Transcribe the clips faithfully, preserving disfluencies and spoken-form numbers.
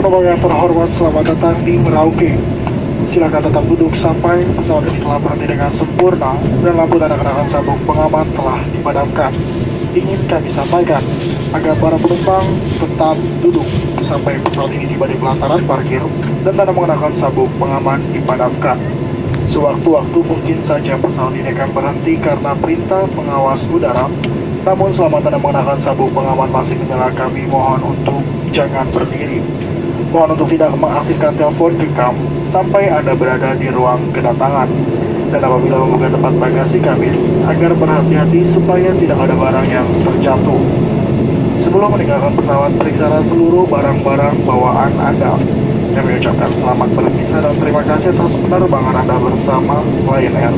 Penumpang yang terhormat, selamat datang di Merauke. Silakan tetap duduk sampai pesawat ini telah berhenti dengan sempurna dan lampu tanda kenakan sabuk pengaman telah dipadamkan. Ingin kami sampaikan agar para penumpang tetap duduk sampai pesawat ini tiba di pelataran parkir dan tanda mengenakan sabuk pengaman dipadamkan. Sewaktu-waktu mungkin saja pesawat ini akan berhenti karena perintah pengawas udara. Namun selama tanda mengenakan sabuk pengaman masih menyala, kami mohon untuk jangan berdiri. Mohon untuk tidak mengaktifkan telepon genggam sampai Anda berada di ruang kedatangan. Dan apabila membuka tempat bagasi kabin, agar berhati-hati supaya tidak ada barang yang terjatuh. Sebelum meninggalkan pesawat, periksa seluruh barang-barang bawaan Anda. Kami ucapkan selamat berpisah dan terima kasih atas penerbangan Anda bersama Lion Air.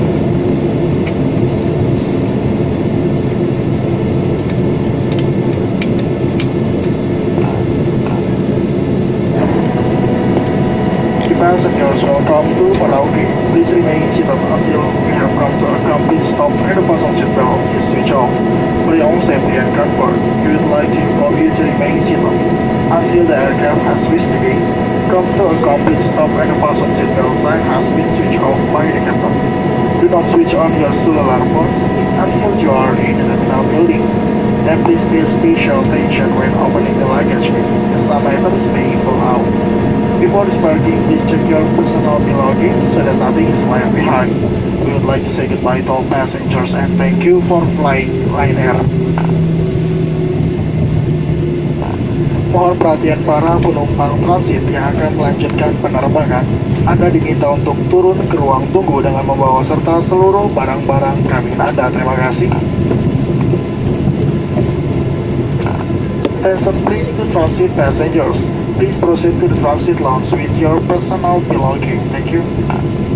Passengers, welcome to Merauke. Please remain seated until we have come to a complete stop and the fasten seatbelt is switched off. For your own safety and comfort, we would like to inform you to remain seated until the aircraft has reached the gate. Come to a complete stop and the fasten seatbelt sign has been switched off by the captain. Do not switch on your cellular phone until you are in the terminal building. And please pay special attention when opening the luggage bin, as some items may fall out. Before departing, please check your personal belongings so that nothing is left behind. We would like to say goodbye to all passengers and thank you for flying Lion Air. Mohon perhatian para penumpang transit yang akan melanjutkan penerbangan. Anda diminta untuk turun ke ruang tunggu dengan membawa serta seluruh barang-barang kabin Anda. Terima kasih. Attention please to transit passengers. Please proceed to the transit lounge with your personal belongings. Thank you.